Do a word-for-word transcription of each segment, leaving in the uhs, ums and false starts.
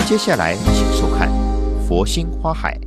接下来请收看《佛心花海》。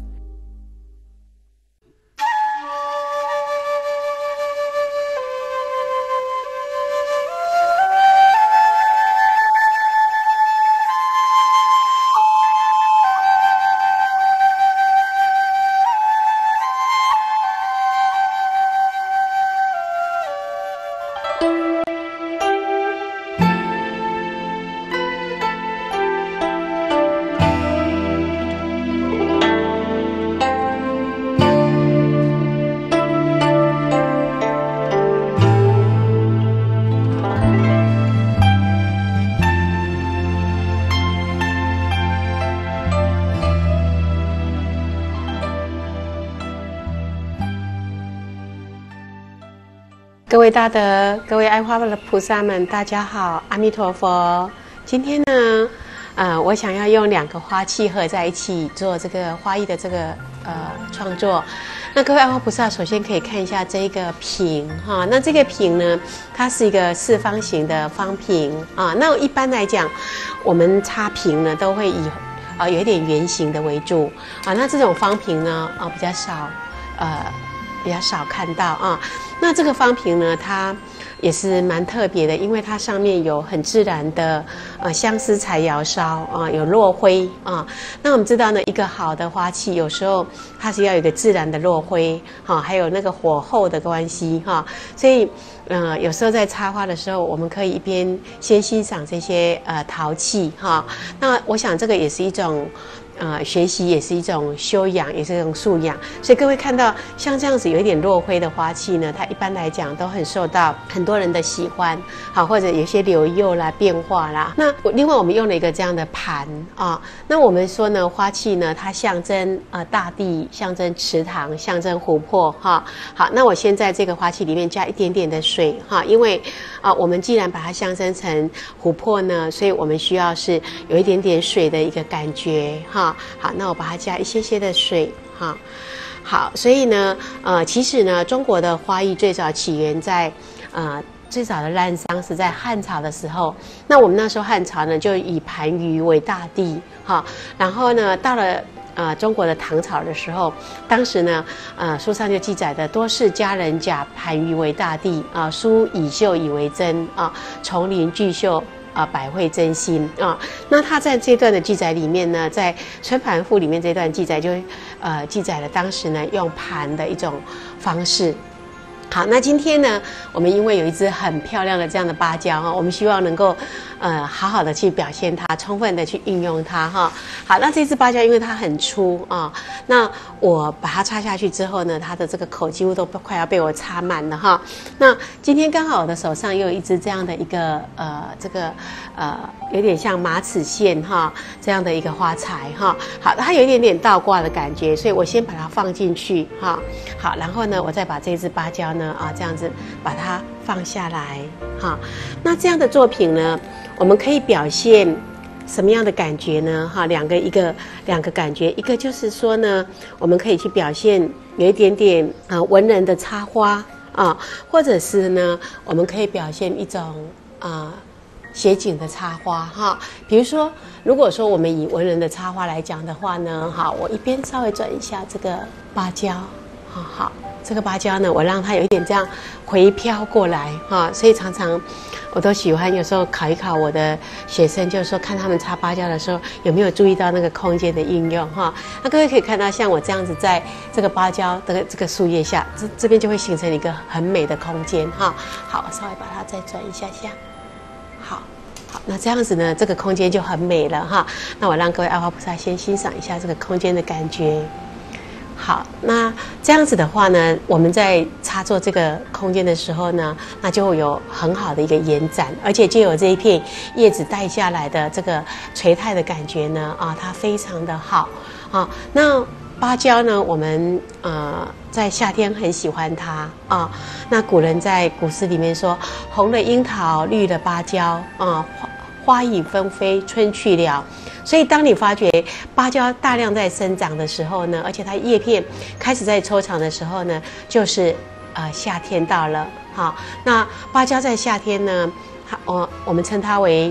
各位大德，各位爱花的菩萨们，大家好，阿弥陀佛。今天呢，呃，我想要用两个花器合在一起做这个花艺的这个呃创作。那各位爱花菩萨，首先可以看一下这个瓶哈，那这个瓶呢，它是一个四方形的方瓶啊。那一般来讲，我们插瓶呢都会以呃有一点圆形的为主啊。那这种方瓶呢啊比较少，呃。比较少看到啊，那这个方瓶呢，它也是蛮特别的，因为它上面有很自然的呃相思柴窑烧啊，有落灰啊。那我们知道呢，一个好的花器有时候它是要有一个自然的落灰哈、啊，还有那个火候的关系哈、啊，所以呃有时候在插花的时候，我们可以一边先欣赏这些呃陶器哈、啊。那我想这个也是一种。呃，学习也是一种修养，也是一种素养。所以各位看到像这样子有一点落灰的花器呢，它一般来讲都很受到很多人的喜欢，好，或者有些留釉啦、变化啦。那另外我们用了一个这样的盘啊，那我们说呢，花器呢，它象征呃大地，象征池塘，象征湖泊哈。好，那我先在这个花器里面加一点点的水哈，因为啊、呃，我们既然把它象征成湖泊呢，所以我们需要是有一点点水的一个感觉哈。好，那我把它加一些些的水哈。好，所以呢，呃，其实呢，中国的花艺最早起源在呃最早的滥觞是在汉朝的时候。那我们那时候汉朝呢，就以盘盂为大帝哈。然后呢，到了呃中国的唐朝的时候，当时呢，呃书上就记载的多是佳人假盘盂为大帝啊，书以绣以为真啊，丛林巨秀。啊，百会真心啊！那他在这段的记载里面呢，在《春盘赋》里面这段记载就呃记载了当时呢用盘的一种方式。好，那今天呢，我们因为有一支很漂亮的这样的芭蕉哈，我们希望能够呃好好的去表现它，充分的去运用它哈。好，那这支芭蕉因为它很粗啊，那我把它插下去之后呢，它的这个口几乎都快要被我插满了哈。那今天刚好我的手上又有一支这样的一个呃这个呃有点像马齿苋哈这样的一个花材哈。好，它有一点点倒挂的感觉，所以我先把它放进去哈。好，然后呢，我再把这支芭蕉呢。啊，这样子把它放下来哈。那这样的作品呢，我们可以表现什么样的感觉呢？哈，两个一个两个感觉，一个就是说呢，我们可以去表现有一点点啊文人的插花啊，或者是呢，我们可以表现一种啊写景的插花哈。比如说，如果说我们以文人的插花来讲的话呢，哈，我一边稍微转一下这个芭蕉，好好。这个芭蕉呢，我让它有一点这样回飘过来哈，所以常常我都喜欢有时候考一考我的学生，就是说看他们插芭蕉的时候有没有注意到那个空间的应用哈。那各位可以看到，像我这样子在这个芭蕉的这个树叶下，这这边就会形成一个很美的空间哈。好，我稍微把它再转一下下，好。好，那这样子呢，这个空间就很美了哈。那我让各位爱花菩萨先欣赏一下这个空间的感觉。好，那这样子的话呢，我们在插作这个空间的时候呢，那就会有很好的一个延展，而且就有这一片叶子带下来的这个垂态的感觉呢，啊，它非常的好啊。那芭蕉呢，我们呃在夏天很喜欢它啊。那古人在古诗里面说，红了樱桃，绿了芭蕉啊，花花已纷飞，春去了。所以当你发觉芭蕉大量在生长的时候呢，而且它叶片开始在抽长的时候呢，就是呃夏天到了。好，那芭蕉在夏天呢，它我我们称它为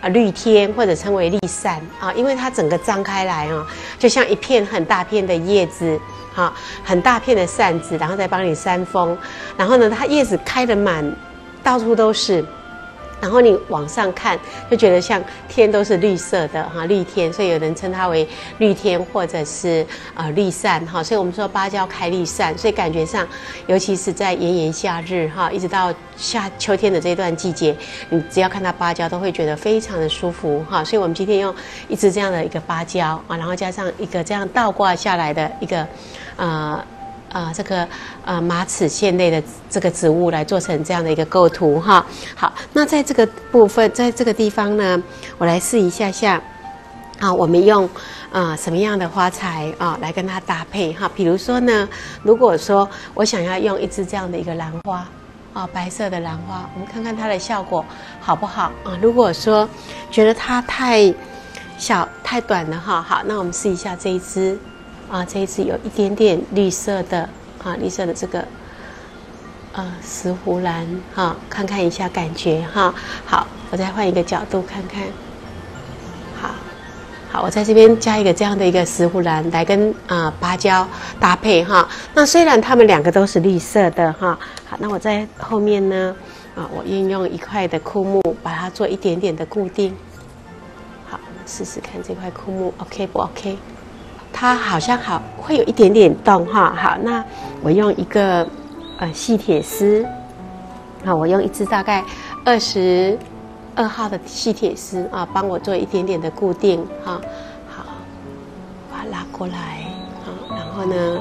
啊绿天或者称为绿扇啊，因为它整个张开来啊，就像一片很大片的叶子。好，很大片的扇子，然后再帮你扇风，然后呢，它叶子开得满，到处都是，然后你往上看，就觉得像天都是绿色的哈，绿天，所以有人称它为绿天或者是呃绿扇哈，所以我们说芭蕉开绿扇，所以感觉上，尤其是在炎炎夏日哈，一直到夏秋天的这段季节，你只要看到芭蕉，都会觉得非常的舒服哈，所以我们今天用一支这样的一个芭蕉啊，然后加上一个这样倒挂下来的一个。呃呃，这个呃马齿苋类的这个植物来做成这样的一个构图哈。好，那在这个部分，在这个地方呢，我来试一下下啊，我们用啊、呃、什么样的花材啊来跟它搭配哈？比如说呢，如果说我想要用一支这样的一个兰花啊，白色的兰花，我们看看它的效果好不好啊？如果说觉得它太小太短了哈，好，那我们试一下这一支。啊，这一支有一点点绿色的啊，绿色的这个呃石斛兰哈，看看一下感觉哈。好，我再换一个角度看看。好，好，我在这边加一个这样的一个石斛兰来跟啊、呃、芭蕉搭配哈。那虽然它们两个都是绿色的哈，好，那我在后面呢啊，我运用一块的枯木把它做一点点的固定。好，我们试试看这块枯木 OK 不 OK？它好像好会有一点点动哈，好，那我用一个呃细铁丝，啊，我用一支大概二十二号的细铁丝啊，帮我做一点点的固定哈，好，把它拉过来啊，然后呢，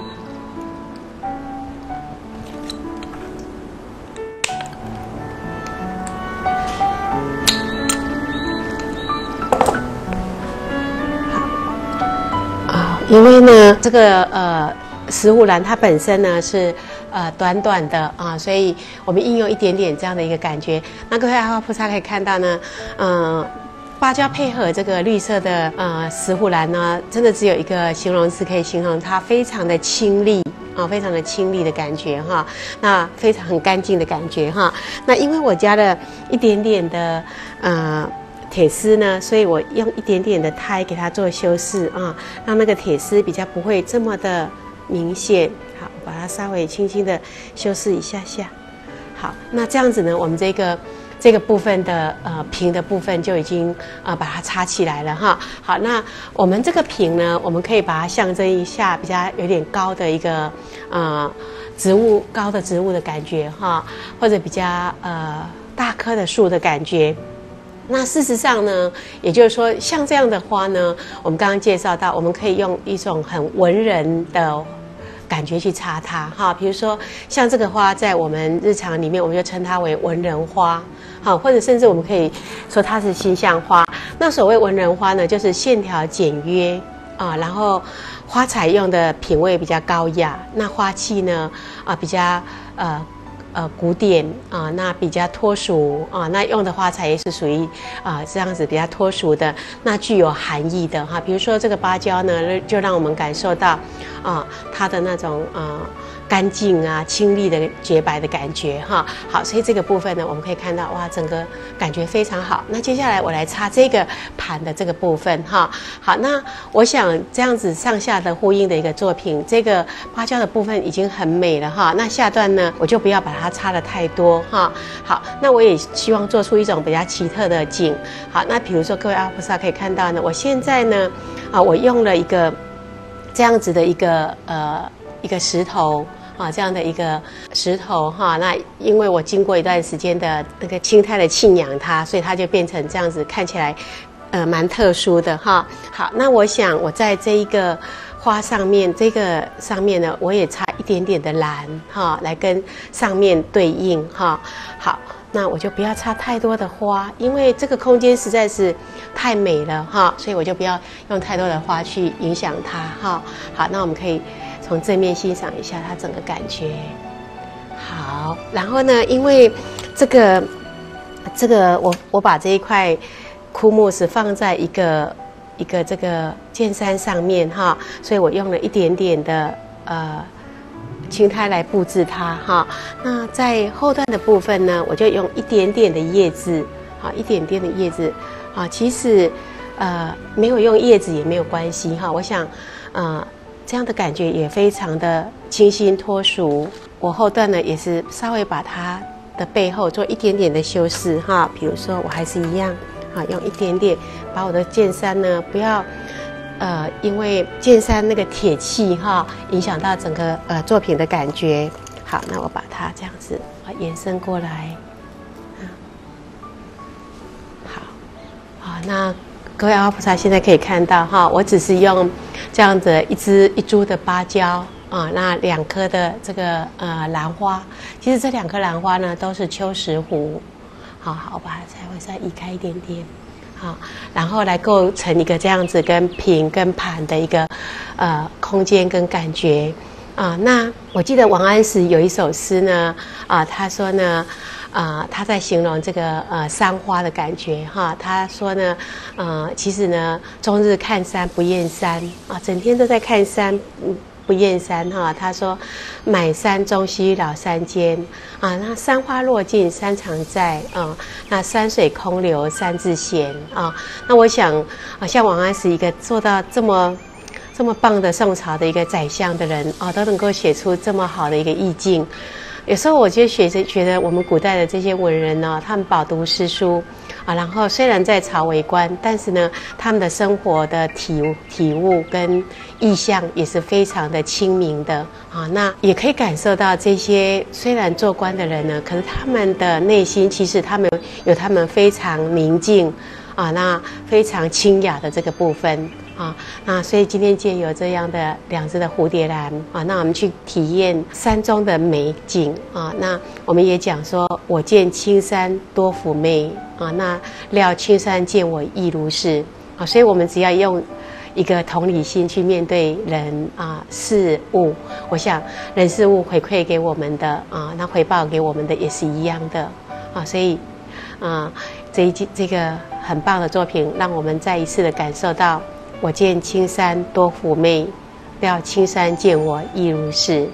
因为呢，这个呃石斛兰它本身呢是呃短短的啊，所以我们应用一点点这样的一个感觉。那各位爱花菩萨可以看到呢，嗯、呃，芭蕉配合这个绿色的呃石斛兰呢，真的只有一个形容词可以形容它，非常的清丽啊，非常的清丽的感觉哈。那非常很干净的感觉哈。那因为我加了一点点的呃。铁丝呢，所以我用一点点的胎给它做修饰啊，让那个铁丝比较不会这么的明显。好，我把它稍微轻轻的修饰一下下。好，那这样子呢，我们这个这个部分的呃屏的部分就已经啊、呃、把它插起来了哈。好，那我们这个屏呢，我们可以把它象征一下比较有点高的一个呃植物高的植物的感觉哈，或者比较呃大棵的树的感觉。那事实上呢，也就是说，像这样的花呢，我们刚刚介绍到，我们可以用一种很文人的感觉去插它哈。比如说，像这个花，在我们日常里面，我们就称它为文人花，好，或者甚至我们可以说它是心象花。那所谓文人花呢，就是线条简约啊，然后花材用的品味比较高雅，那花器呢啊比较呃。呃，古典啊、呃，那比较脱俗啊、呃，那用的花材也是属于啊、呃、这样子比较脱俗的，那具有含义的哈。比如说这个芭蕉呢，就让我们感受到啊、呃、它的那种啊、呃、干净啊、清丽的洁白的感觉哈。好，所以这个部分呢，我们可以看到哇，整个感觉非常好。那接下来我来插这个盘的这个部分哈。好，那我想这样子上下的呼应的一个作品，这个芭蕉的部分已经很美了哈。那下段呢，我就不要把它它插的太多哈，好，那我也希望做出一种比较奇特的景。好，那比如说各位阿菩萨可以看到呢，我现在呢，啊，我用了一个这样子的一个呃一个石头啊，这样的一个石头哈。那因为我经过一段时间的那个清胎的沁养它，所以它就变成这样子，看起来呃蛮特殊的哈。好，那我想我在这一个花上面，这个上面呢，我也插一点点的蓝哈，来跟上面对应哈。好，那我就不要插太多的花，因为这个空间实在是太美了哈，所以我就不要用太多的花去影响它哈。好，那我们可以从正面欣赏一下它整个感觉。好，然后呢，因为这个这个我我把这一块枯木是放在一个。一个这个剑山上面哈，所以我用了一点点的呃青苔来布置它哈。那在后段的部分呢，我就用一点点的叶子，好，一点点的叶子啊，其实呃没有用叶子也没有关系哈。我想，呃这样的感觉也非常的清新脱俗。我后段呢也是稍微把它的背后做一点点的修饰哈，比如说我还是一样啊，用一点点把我的剑山呢不要。呃，因为剑山那个铁器哈，影响到整个呃作品的感觉。好，那我把它这样子啊延伸过来，啊，好，好，那各位阿菩萨现在可以看到哈，我只是用这样子一支一株的芭蕉啊，那两颗的这个呃兰花，其实这两颗兰花呢都是秋石斛。好好，我把它再会再移开一点点。好，然后来构成一个这样子跟瓶跟盘的一个呃空间跟感觉啊。那我记得王安石有一首诗呢啊，他说呢啊，他在形容这个呃山花的感觉哈。他说呢，呃，其实呢，终日看山不厌山啊，整天都在看山。嗯不厌山哈，他说：“满山终须老山间啊，那山花落尽山常在啊，那山水空留山自闲啊。”那我想啊，像王安石一个做到这么这么棒的宋朝的一个宰相的人啊，都能够写出这么好的一个意境。有时候我就学着觉得我们古代的这些文人呢，他们饱读诗书啊，然后虽然在朝为官，但是呢，他们的生活的体体悟跟意象也是非常的清明的啊。那也可以感受到这些虽然做官的人呢，可是他们的内心其实他们有他们非常宁静啊，那非常清雅的这个部分。啊，那所以今天借由这样的两只的蝴蝶兰啊，那我们去体验山中的美景啊。那我们也讲说，我见青山多妩媚啊，那料青山见我亦如是啊。所以我们只要用一个同理心去面对人啊事物，我想人事物回馈给我们的啊，那回报给我们的也是一样的啊。所以啊，这一这个很棒的作品，让我们再一次的感受到。我见青山多妩媚，料青山见我亦如是。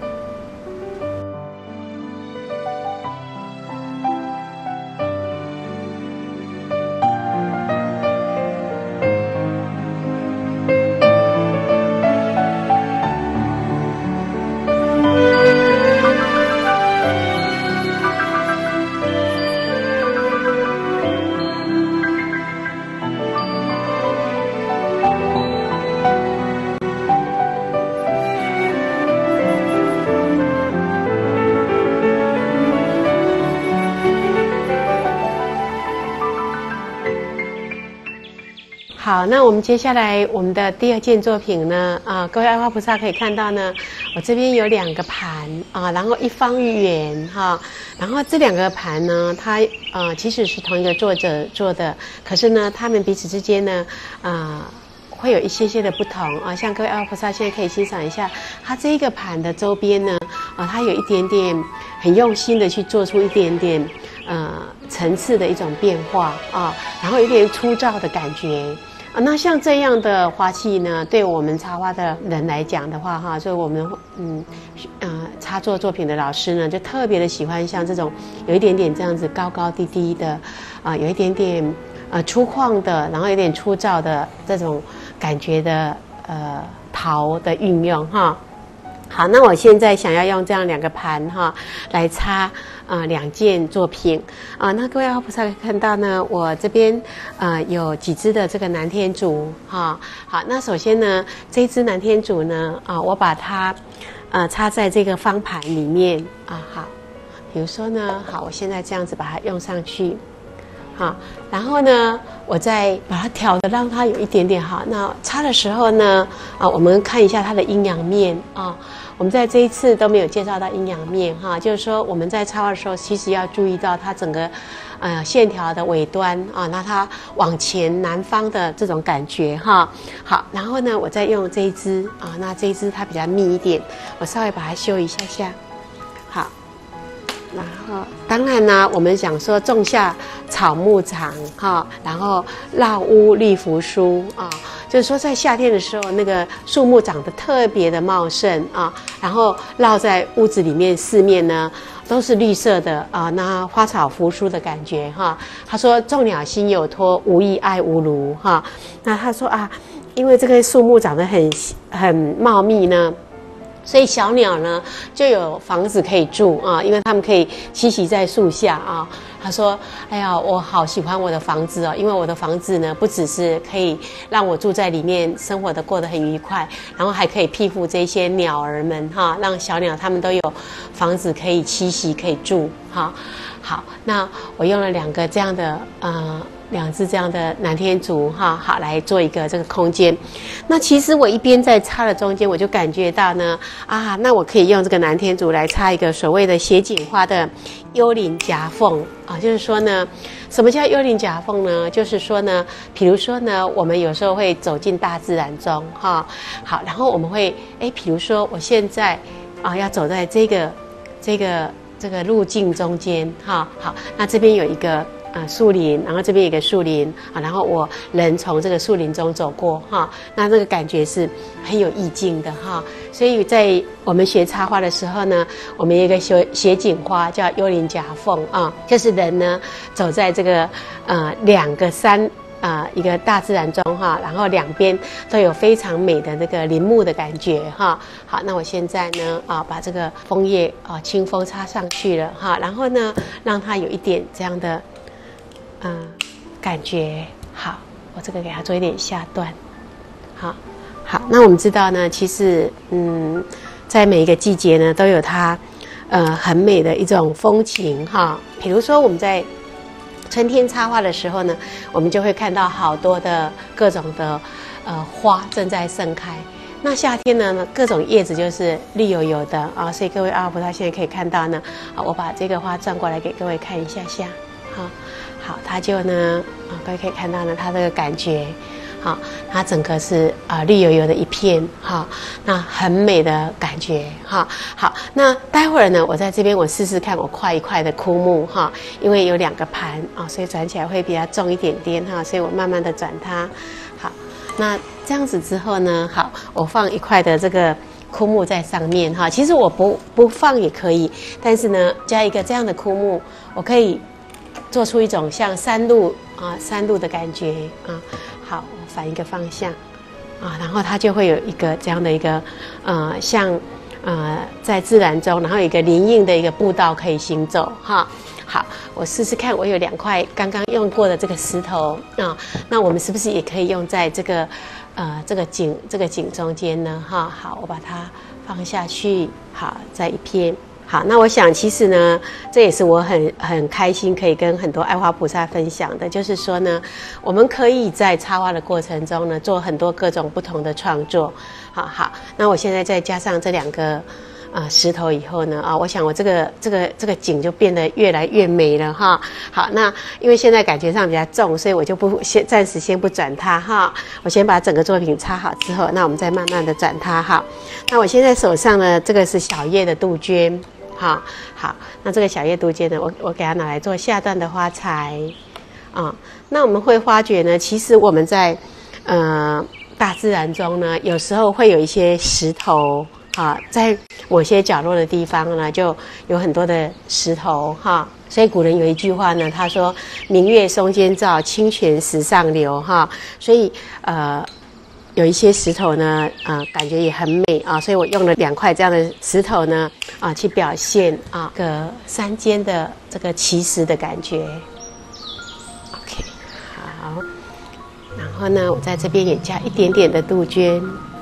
好，那我们接下来我们的第二件作品呢，啊，各位爱花菩萨可以看到呢，我这边有两个盘啊，然后一方一圆哈，然后这两个盘呢，它呃其实是同一个作者做的，可是呢，他们彼此之间呢，啊、呃。会有一些些的不同啊，像各位阿菩萨现在可以欣赏一下，它这一个盘的周边呢，啊，它有一点点很用心的去做出一点点呃层次的一种变化啊，然后有点粗糙的感觉啊。那像这样的花器呢，对我们插花的人来讲的话，哈，所以我们嗯呃插作作品的老师呢，就特别的喜欢像这种有一点点这样子高高低低的啊，有一点点呃粗犷的，然后有点粗糙的这种。感觉的呃陶的运用哈，好，那我现在想要用这样两个盘哈来插啊、呃、两件作品啊、呃，那各位阿菩萨可以看到呢，我这边呃有几支的这个南天竹哈，好，那首先呢这一支南天竹呢啊、呃，我把它呃插在这个方盘里面啊，好，比如说呢，好，我现在这样子把它用上去。好，然后呢，我再把它挑的让它有一点点好。那插的时候呢，啊，我们看一下它的阴阳面啊。我们在这一次都没有介绍到阴阳面哈，就是说我们在插的时候，其实要注意到它整个呃线条的尾端啊，那它往前南方的这种感觉哈。好，然后呢，我再用这一支啊，那这一支它比较密一点，我稍微把它修一下下。好。然后，当然呢，我们讲说种下草木长哈，然后绕屋绿扶疏啊，就是说在夏天的时候，那个树木长得特别的茂盛啊，然后绕在屋子里面四面呢都是绿色的啊，那花草扶疏的感觉哈。他说众鸟心有托，无益爱无如哈。那他说啊，因为这个树木长得很很茂密呢。所以小鸟呢就有房子可以住啊，因为它们可以栖息在树下啊。他说：“哎呀，我好喜欢我的房子哦，因为我的房子呢不只是可以让我住在里面，生活的过得很愉快，然后还可以庇护这些鸟儿们哈，让小鸟它们都有房子可以栖息，可以住哈。好，那我用了两个这样的呃。”两只这样的南天竹哈，好来做一个这个空间。那其实我一边在插的中间，我就感觉到呢，啊，那我可以用这个南天竹来插一个所谓的斜锦花的幽灵夹缝啊，就是说呢，什么叫幽灵夹缝呢？就是说呢，比如说呢，我们有时候会走进大自然中哈，好，然后我们会哎，比如说我现在啊要走在这个这个这个路径中间哈，好，那这边有一个。啊，树林，然后这边有一个树林啊，然后我人从这个树林中走过哈，那这个感觉是很有意境的哈。所以在我们学插花的时候呢，我们有一个斜斜锦花叫幽灵夹缝啊，就是人呢走在这个呃两个山啊、呃、一个大自然中哈，然后两边都有非常美的那个林木的感觉哈。好，那我现在呢啊把这个枫叶啊清风插上去了哈，然后呢让它有一点这样的。嗯，感觉好，我这个给它做一点下段，好，好，那我们知道呢，其实嗯，在每一个季节呢，都有它呃很美的一种风情哈。比如说我们在春天插花的时候呢，我们就会看到好多的各种的呃花正在盛开。那夏天呢，各种叶子就是绿油油的啊，所以各位阿拉伯他现在可以看到呢，啊，我把这个花转过来给各位看一下下，好。好，它就呢，啊，各位可以看到呢，它这个感觉，好，它整个是啊、呃、绿油油的一片，哈，那很美的感觉，哈，好，那待会儿呢，我在这边我试试看，我块一块的枯木，哈，因为有两个盘啊，所以转起来会比较重一点点，哈，所以我慢慢的转它，好，那这样子之后呢，好，我放一块的这个枯木在上面，哈，其实我不不放也可以，但是呢，加一个这样的枯木，我可以。做出一种像山路啊山路的感觉啊，好，我反一个方向啊，然后它就会有一个这样的一个呃像呃在自然中，然后有一个林荫的一个步道可以行走哈。好，我试试看，我有两块刚刚用过的这个石头啊，那我们是不是也可以用在这个呃这个井这个井中间呢？哈，好，我把它放下去，好，在一片。好，那我想其实呢，这也是我很很开心可以跟很多爱花菩萨分享的，就是说呢，我们可以在插花的过程中呢，做很多各种不同的创作。好好，那我现在再加上这两个啊、呃、石头以后呢，啊，我想我这个这个这个景就变得越来越美了哈。好，那因为现在感觉上比较重，所以我就不先暂时先不转它哈。我先把整个作品插好之后，那我们再慢慢的转它哈。那我现在手上呢，这个是小叶的杜鹃。好好，那这个小叶杜鹃呢，我我给它拿来做下段的花材啊。那我们会发觉呢，其实我们在呃大自然中呢，有时候会有一些石头啊，在某些角落的地方呢，就有很多的石头哈。所以古人有一句话呢，他说“明月松间照，清泉石上流”哈。所以呃。有一些石头呢，啊、呃，感觉也很美啊，所以我用了两块这样的石头呢，啊，去表现啊个山间的这个奇石的感觉。OK， 好，然后呢，我在这边也加一点点的杜鹃。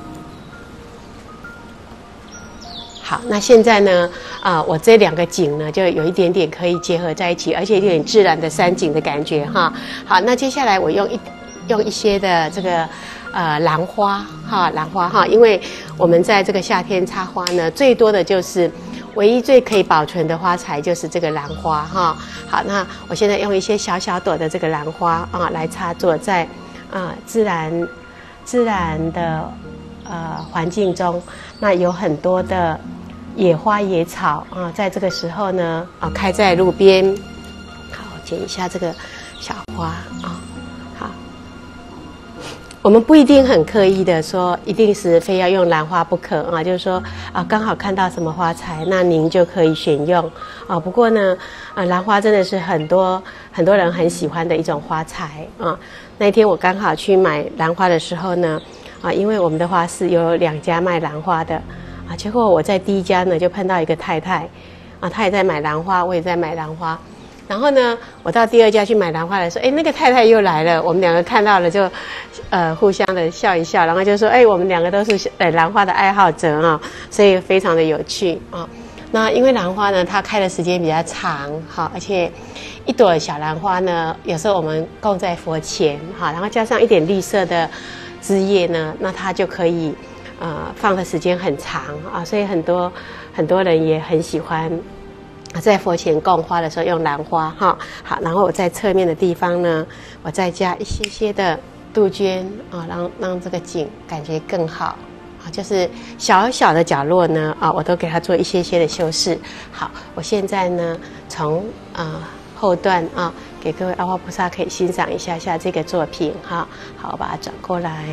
好，那现在呢，啊、呃，我这两个景呢，就有一点点可以结合在一起，而且有点自然的山景的感觉哈。好，那接下来我用一用一些的这个。呃，兰花哈，兰花哈，因为我们在这个夏天插花呢，最多的就是唯一最可以保存的花材就是这个兰花哈。好，那我现在用一些小小朵的这个兰花啊来插作在啊、呃、自然自然的呃环境中，那有很多的野花野草啊，在这个时候呢啊开在路边。好，剪一下这个小花啊。 我们不一定很刻意的说，一定是非要用兰花不可啊，就是说啊，刚好看到什么花材，那您就可以选用啊。不过呢，啊，兰花真的是很多很多人很喜欢的一种花材啊。那一天我刚好去买兰花的时候呢，啊，因为我们的花市有两家卖兰花的啊，结果我在第一家呢就碰到一个太太啊，她也在买兰花，我也在买兰花。然后呢，我到第二家去买兰花的时候，哎，那个太太又来了，我们两个看到了就，呃，互相的笑一笑，然后就说，哎，我们两个都是呃兰花的爱好者啊，所以非常的有趣啊。那因为兰花呢，它开的时间比较长，哈，而且一朵小兰花呢，有时候我们供在佛前，哈，然后加上一点绿色的枝叶呢，那它就可以呃放的时间很长啊，所以很多很多人也很喜欢。在佛前供花的时候用兰花哈，好，然后我在侧面的地方呢，我再加一些些的杜鹃啊，让让这个景感觉更好啊，就是小小的角落呢啊，我都给它做一些些的修饰。好，我现在呢从啊、呃、后段啊，给各位阿花菩萨可以欣赏一下下这个作品哈。好，我把它转过来。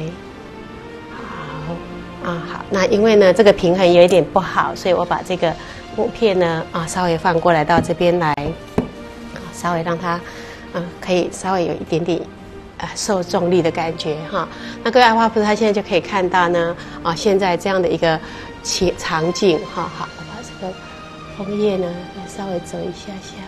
好啊，好，那因为呢这个平衡有一点不好，所以我把这个木片呢啊稍微放过来到这边来，稍微让它嗯、呃、可以稍微有一点点啊受重力的感觉哈。那各位阿花菩萨现在就可以看到呢啊现在这样的一个情场景哈。好，我把这个枫叶呢稍微折一下下。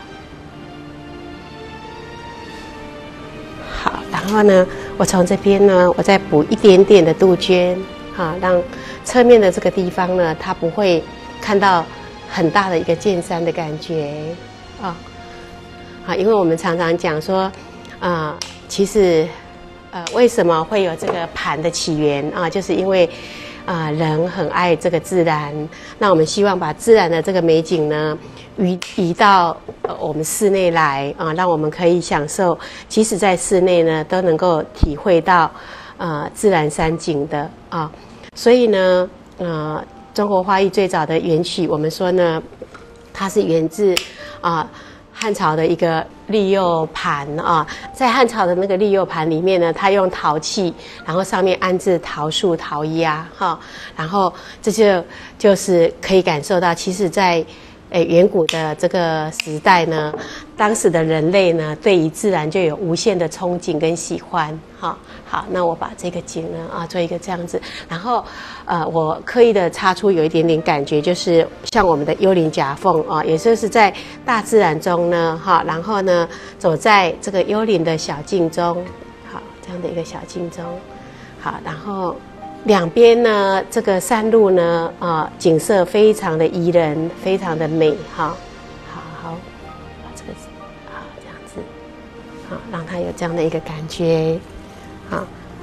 好，然后呢我从这边呢我再补一点点的杜鹃哈，让侧面的这个地方呢它不会看到很大的一个见山的感觉啊，好，因为我们常常讲说，啊、呃，其实，呃，为什么会有这个盘的起源啊？就是因为，啊、呃，人很爱这个自然，那我们希望把自然的这个美景呢，移移到呃我们室内来啊，让我们可以享受，即使在室内呢，都能够体会到，呃，自然山景的啊，所以呢，呃。中国花艺最早的源起，我们说呢，它是源自啊、呃、汉朝的一个立釉盘啊，在汉朝的那个立釉盘里面呢，它用陶器，然后上面安置桃树、桃鸦哈，然后这就就是可以感受到，其实在诶远古的这个时代呢，当时的人类呢，对于自然就有无限的憧憬跟喜欢哈。好，那我把这个景呢啊做一个这样子，然后呃我刻意的插出有一点点感觉，就是像我们的幽灵夹缝啊，也就是在大自然中呢哈，然后呢走在这个幽灵的小径中，好，这样的一个小径中，好，然后两边呢这个山路呢啊景色非常的宜人，非常的美哈，好好把这个好这样子，好让它有这样的一个感觉。好，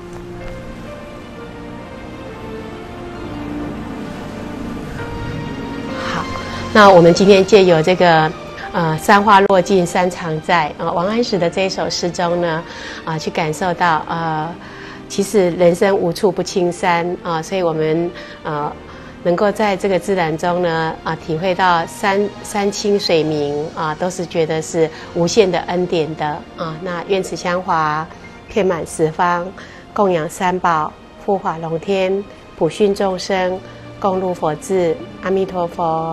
好，那我们今天借由这个呃“山花落尽山常在”啊、呃，王安石的这一首诗中呢，啊、呃，去感受到呃，其实人生无处不青山啊、呃，所以我们呃能够在这个自然中呢啊、呃，体会到山山清水明啊、呃，都是觉得是无限的恩典的啊、呃。那愿此香华遍满十方，供养三宝，护法龙天，普熏众生，共入佛智。阿弥陀佛。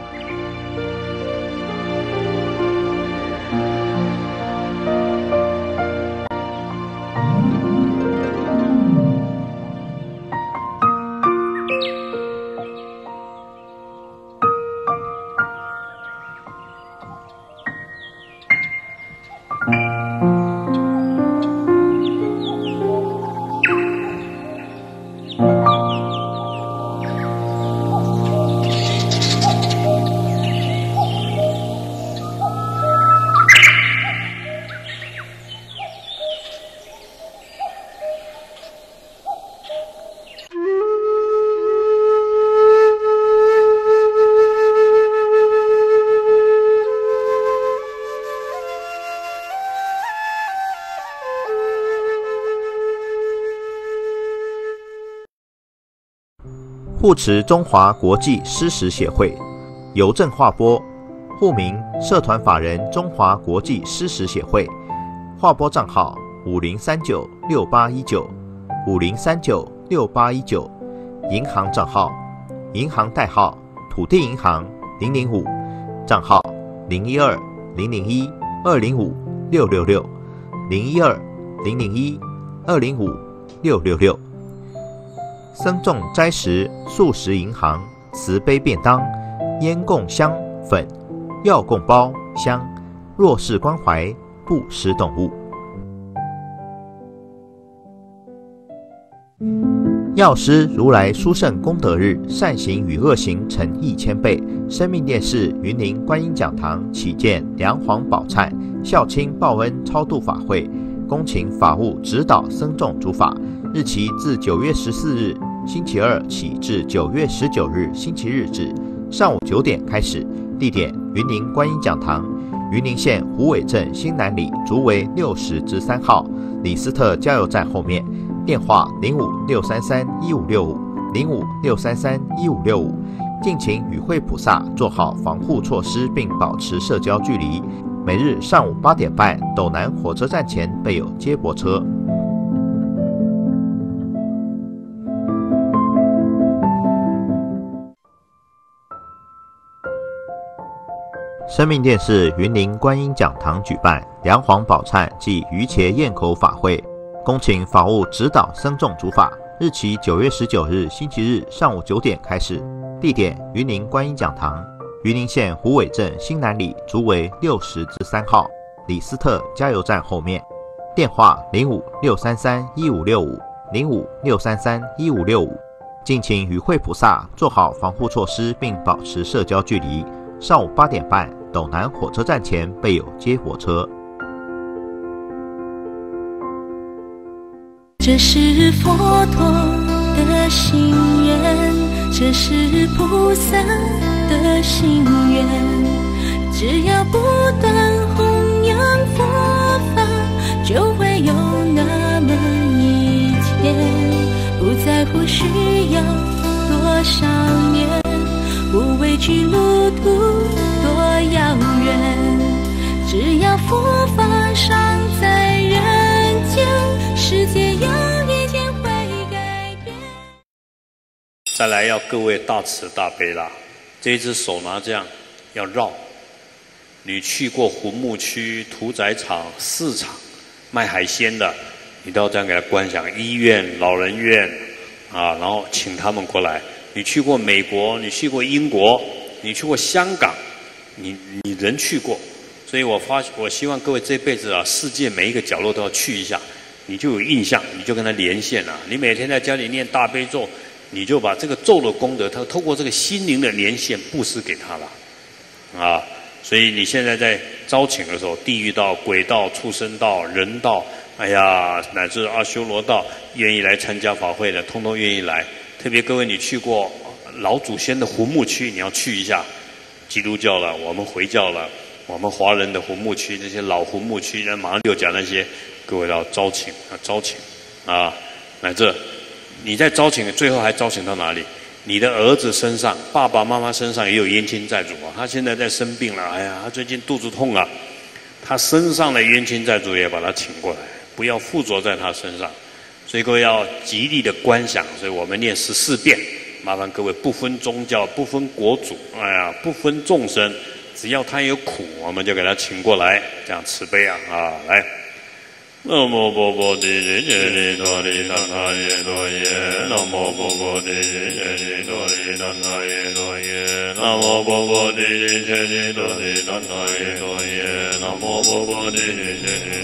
护持中华国际诗实协会，邮政划拨，户名社团法人中华国际诗实协会，划拨账号五零三九六八一九， 五零三九六八一九，银行账号，银行代号土地银行零零五，账号零一二零零一二零五六六六，零一二零零一二零五六六六。僧众斋食素食银行慈悲便当，烟供香粉，药供包香，弱势关怀不施动物。药师如来殊胜功德日，善行与恶行成一千倍。生命电视云林观音讲堂启建梁皇宝忏孝亲报恩超度法会，恭请法务指导僧众主法，日期自九月十四日星期二起至九月十九日星期日止，上午九点开始，地点云林观音讲堂，云林县虎尾镇新南里竹围六十之三号李斯特加油站后面。电话零五六三三一五六五零五六三三一五六五，敬请与会菩萨做好防护措施，并保持社交距离。每日上午八点半，斗南火车站前备有接驳车。生命电视云林观音讲堂举办梁皇宝忏暨鱼茄咽口法会，恭请法务指导僧众主法，日期九月十九日星期日上午九点开始，地点云林观音讲堂，云林县虎尾镇新南里竹围六十之三号李斯特加油站后面。电话零五六三三一五六五零五六三三一五六五，敬请与会菩萨做好防护措施，并保持社交距离。上午八点半，斗南火车站前备有接驳车。 这是佛陀的心愿，这是菩萨的心愿，只要不断弘扬佛法，就会有那么一天，不在乎需要多少年，不畏惧路途多遥远，只要佛法尚在人间，世界有一天会改变。 再来要各位大慈大悲啦，这一只手拿这样要绕。你去过湖木区、屠宰场、市场卖海鲜的，你都要这样给他观想。医院、老人院啊，然后请他们过来。你去过美国，你去过英国，你去过香港，你你人去过，所以我发我希望各位这辈子啊，世界每一个角落都要去一下，你就有印象，你就跟他连线了。你每天在家里念大悲咒，你就把这个咒的功德，他透过这个心灵的连线布施给他了，啊，所以你现在在招请的时候，地狱道、鬼道、畜生道、人道，哎呀，乃至阿修罗道，愿意来参加法会的，通通愿意来。特别各位，你去过老祖先的湖木区，你要去一下。基督教了，我们回教了，我们华人的湖木区，那些老湖木区，人马上就讲那些，各位要招请，要招请啊！乃至你在招请，最后还招请到哪里？你的儿子身上，爸爸妈妈身上也有冤亲债主啊！他现在在生病了，哎呀，他最近肚子痛啊，他身上的冤亲债主也把他请过来，不要附着在他身上。所以各位要极力的观想，所以我们念十四遍，麻烦各位不分宗教、不分国主，哎呀，不分众生，只要他有苦，我们就给他请过来，这样慈悲啊啊！来，南无波波地地揭利多利达那耶多耶，南无波波地地揭利多利达那耶多耶，南无波波地地揭利多利达那耶多耶，南无波波地地揭利